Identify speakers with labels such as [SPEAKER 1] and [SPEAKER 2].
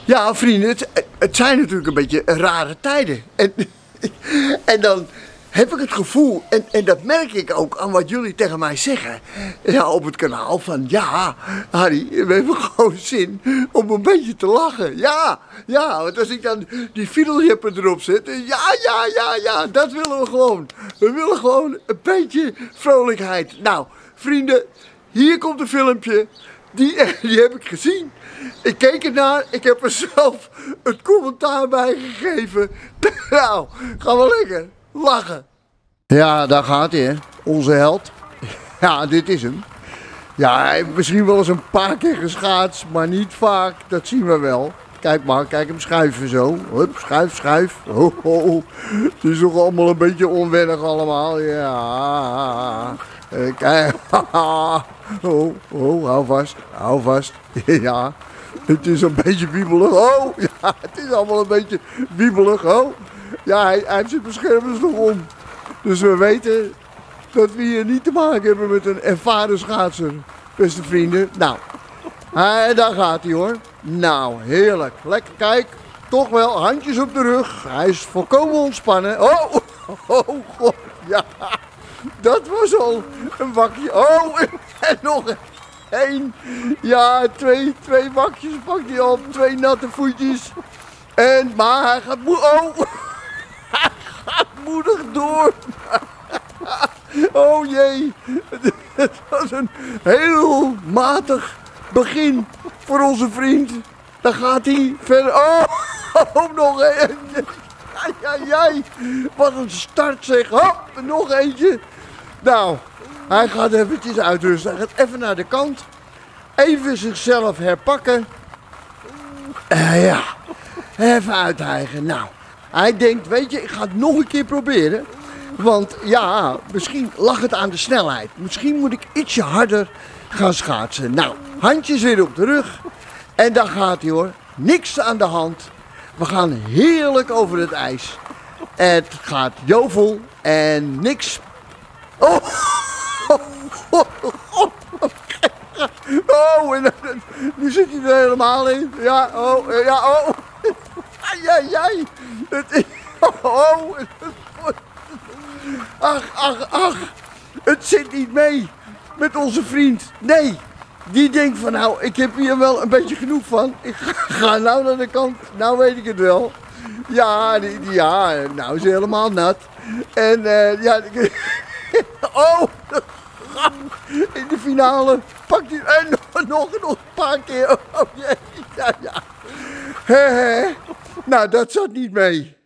[SPEAKER 1] Ja, vrienden, het zijn natuurlijk een beetje rare tijden. En dan heb ik het gevoel, en dat merk ik ook aan wat jullie tegen mij zeggen, ja, op het kanaal, van ja, Harry, we hebben gewoon zin om een beetje te lachen. Ja, want als ik dan die fiedeljeppen erop zet, ja, dat willen we gewoon. We willen gewoon een beetje vrolijkheid. Nou, vrienden, hier komt een filmpje. Die heb ik gezien. Ik keek ernaar. Ik heb er zelf het commentaar bij gegeven. Nou, gaan we lekker lachen. Ja, daar gaat hij, hè. Onze held. Ja, dit is hem. Ja, hij heeft misschien wel eens een paar keer geschaatst, maar niet vaak. Dat zien we wel. Kijk maar, kijk hem schuiven zo. Hup, schuif. Oh. Het is toch allemaal een beetje onwennig allemaal. Ja. Kijk. Hou vast. Ja, het is een beetje wiebelig. Oh, ja, het is allemaal een beetje wiebelig. Oh, ja, hij heeft zijn beschermers nog om. Dus we weten dat we hier niet te maken hebben met een ervaren schaatser, beste vrienden. Nou, daar gaat hij hoor. Nou, heerlijk. Lekker, kijk. Toch wel, handjes op de rug. Hij is volkomen ontspannen. Oh, god, ja. Dat was al een wakje. Oh, en nog één. Ja, twee wakjes pakt hij op. 2 natte voetjes. Maar hij gaat hij gaat moedig door. Oh jee. Het was een heel matig begin voor onze vriend. Dan gaat hij verder. Oh, nog eentje. Jij. Wat een start zeg. Hop, nog eentje. Nou, hij gaat eventjes uitrusten. Hij gaat even naar de kant. Even zichzelf herpakken. Ja, even uithijgen. Nou, hij denkt, weet je, ik ga het nog een keer proberen. Want ja, misschien lag het aan de snelheid. Misschien moet ik ietsje harder gaan schaatsen. Nou, handjes weer op de rug. En dan gaat hij hoor. Niks aan de hand. We gaan heerlijk over het ijs. Het gaat jovel en niks. En nu zit hij er helemaal in. Ja. Jij. Ach. Het zit niet mee met onze vriend. Nee. Die denkt van nou, ik heb hier wel een beetje genoeg van. Ik ga nou naar de kant. Nou weet ik het wel. Ja, nou is hij helemaal nat. En in de finale pakt hij nog een paar keer. Oh jee, ja. Nou, dat zat niet mee.